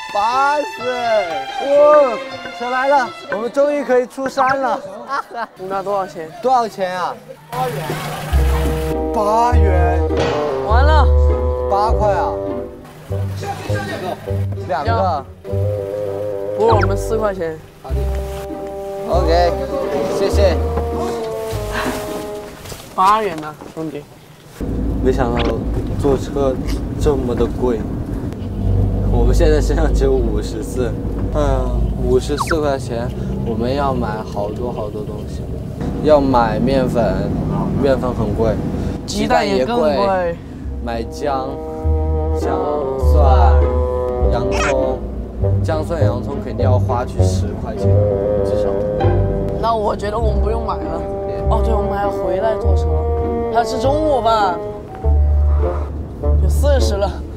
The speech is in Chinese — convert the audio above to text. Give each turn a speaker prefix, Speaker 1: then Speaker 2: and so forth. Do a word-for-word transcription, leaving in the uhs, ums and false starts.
Speaker 1: 八十！哇，车来了，我们终于可以出山了。
Speaker 2: 那多少钱？
Speaker 1: 多少钱啊？八元。八元。
Speaker 2: 完了。
Speaker 1: 八块啊。两个。
Speaker 2: 不过我们四块钱。
Speaker 1: 好的。OK， 谢谢。
Speaker 2: 八元呢，兄弟。
Speaker 1: 没想到坐车这么的贵。我们现在身上只有五十四，嗯，五十四块钱，我们要买好多好多东西，要买面粉，面粉很贵，
Speaker 2: 鸡蛋也更贵，
Speaker 1: 买姜、姜蒜、洋葱，姜蒜洋葱肯定要花去十块钱，至少。
Speaker 2: 那我觉得我们不用买了。哦，对，我们还要回来坐车，还要吃中午饭，有四十了。